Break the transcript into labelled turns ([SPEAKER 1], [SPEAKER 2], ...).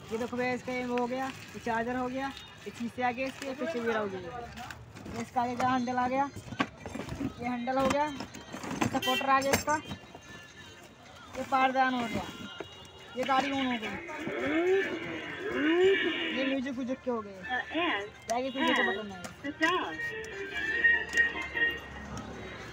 [SPEAKER 1] ये देखो भैया इसका वो हो गया, ये चार्जर हो गया, ये शीशे आ गए इसके, पीछे वीरा हो गई। इसका आगे का हैंडल आ गया, ये हैंडल हो गया, सपोर्टर आ गया इसका, ये पारदान हो गया, ये गाड़ी ऑन हो गई, ये म्यूजिक के हो गए, आगे पीछे का बटन है।